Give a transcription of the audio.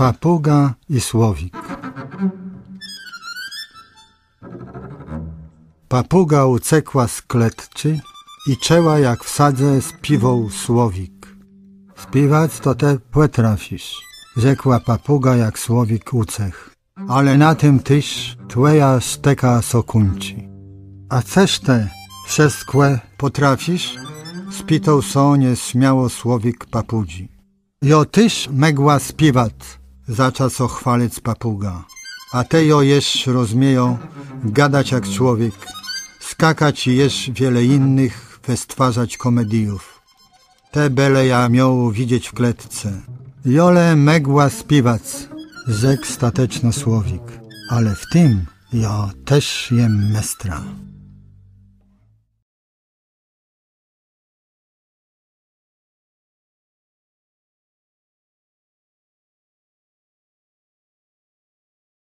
Papuga i słowik. Papuga uciekła z kletczy i czeła jak w sadze spiwał słowik. Śpiewać to te potrafisz, rzekła papuga jak słowik ucech. Ale na tym tyś twoja steka sokunci. A chcesz te wszystkie potrafisz? Spytał sonie śmiało słowik papudzi. Jo tyś megła śpiewać, zaczął so chwalić papuga. A te jo jesz rozmieją, gadać jak człowiek, skakać i jesz wiele innych, wystwarzać komediów. Te bele ja miał widzieć w kletce. Jole megła śpiewać, rzekł stateczno słowik, ale w tym ja też jem mestra.